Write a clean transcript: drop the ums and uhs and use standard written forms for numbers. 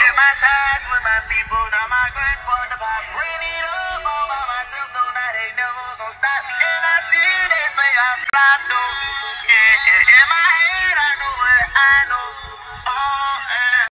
my ties with my people, now my grandfather pop. Ran it up all by myself, though now they never gonna stop me. And I see they say I fly though.